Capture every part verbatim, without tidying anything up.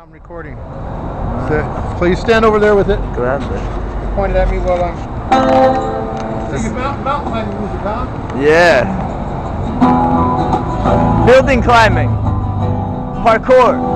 I'm recording. So, so you stand over there with it. Go ahead, sir. Point it at me while I'm... So you mountain, mountain climbing music, huh? Yeah. Building climbing. Parkour.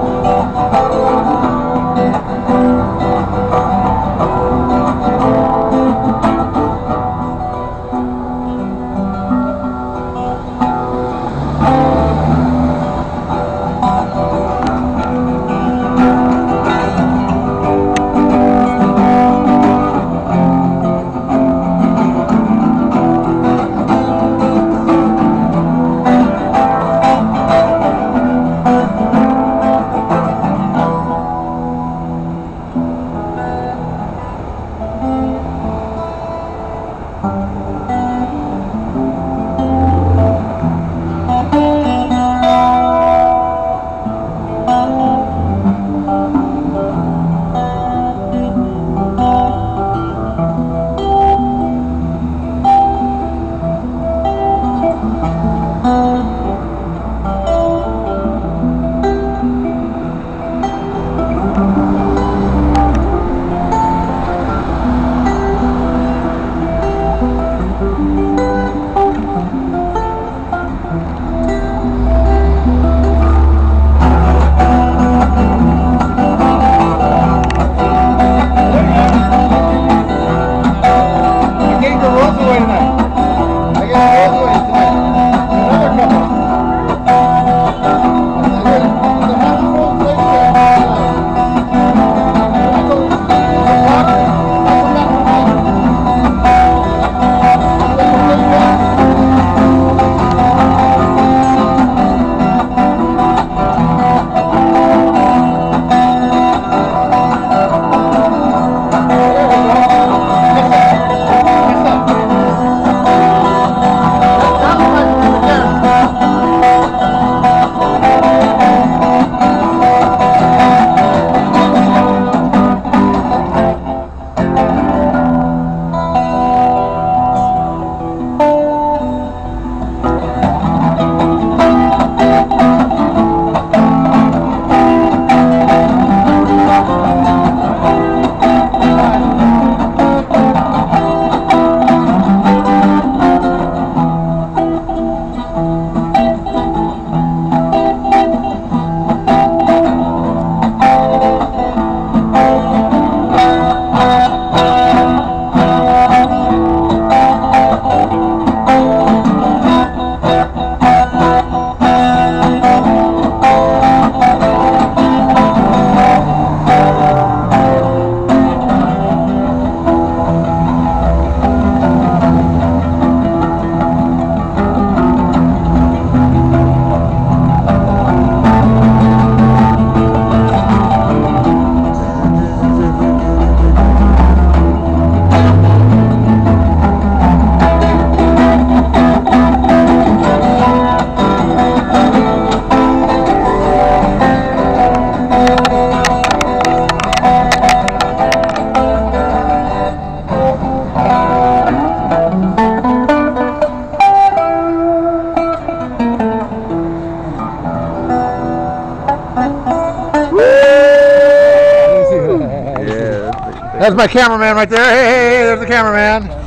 That's my cameraman right there. Hey, hey, hey, there's the cameraman.